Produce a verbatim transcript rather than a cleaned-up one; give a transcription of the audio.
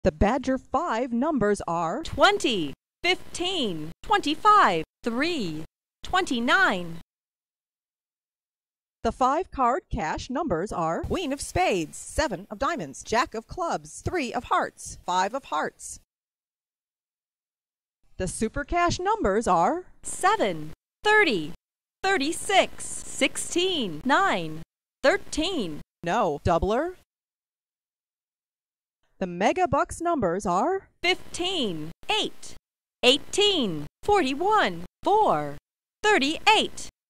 The Badger five numbers are twenty, fifteen, twenty-five, three, twenty-nine. The five card cash numbers are Queen of Spades, seven of Diamonds, Jack of Clubs, three of Hearts, five of Hearts. The SuperCash numbers are seven, thirty, thirty-six, sixteen, nine, thirteen. No, doubler. The MegaBucks numbers are fifteen, eight, eighteen, forty-one, four, thirty-eight.